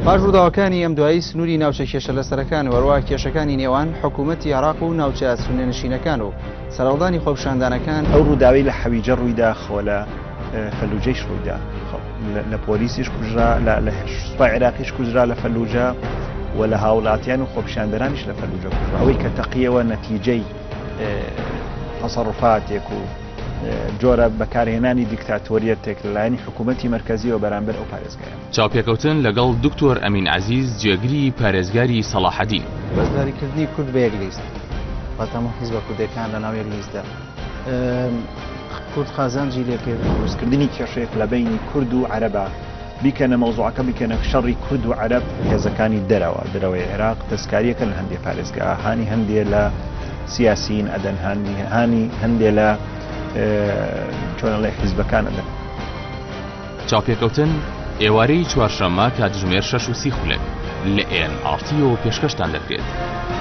پاش ڕووداوەکانی ئەم دوایی سنووری ناوچە کێشە لەسەرەکان وەروە کێشەکانی نێوان حکوومەتی عێراق و ناوچە سونێنشینەکان و سەرهەڵدانی خۆپیشاندانەکان ئەو ڕووداوی لە حەویجە ڕوویدا خۆ لە فەلوجەیش ڕوویدا لە پۆلیسیش کوژرا لە سوپای عێراقیش کوژرا لە فەلوجە و لە هاوڵاتیان و خۆپیشاندەرانیش لە فەلوجە کوژرا ئەوەی کە تەقیەوە نەتیجەی تەسەڕوفاتێک و جۆرە بەکارهێنانی دیکتاتۆریەتێک لەلایەنی حکوومەتی مەرکەزیەوە بەرامبەر ئەو پارێزگایە. چاوپێکەوتن لەگەڵ دکتۆر ئەمین عەزیز جێگری پارێزگاری سەلاحەدین. بەشداریکردنی کورد بە یەک لیست بەتەمە حیزبە کوردەکان لە ناو یەک لیستدا کورد خازانجی لێکرد دروستکردنی کێشەیەک لە بینی کورد و عەرەبە بیکەنە مەوزوعەکە بیکەنە شەڕی کورد و عەرەب هێزەکانی دەرەوەی عێراق دەستکاریەکە لە هەندێک پارێزگا هانی هەندێ لە سیاسیین ئەدەن هانی هەندێ لە چۆنەڵێ حیزبەکان ئەدەن. چاوپێکەوتن ئێوارەی چوارشەممە کاتژمێر 6:30 لە NRT و پێشکەشتان دەکرێت.